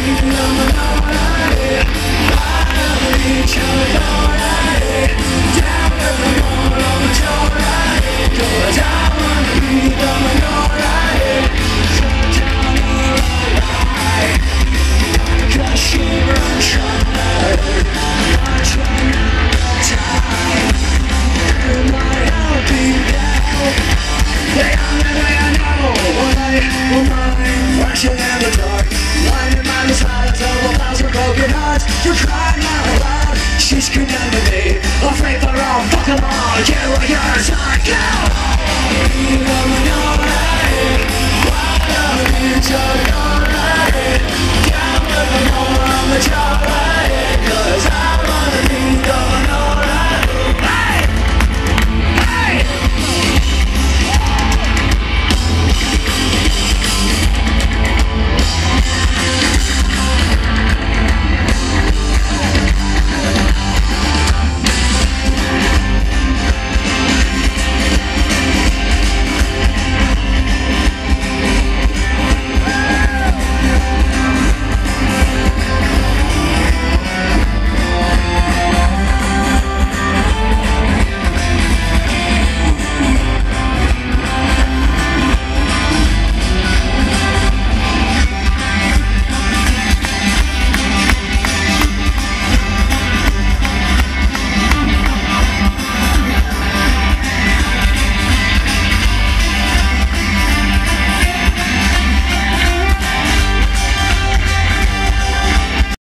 Flashing in the dark, blinded by the silence of 1,000 broken hearts. You're crying out loud, she's screaming to me, afraid for all fucking long. You are yours, I go.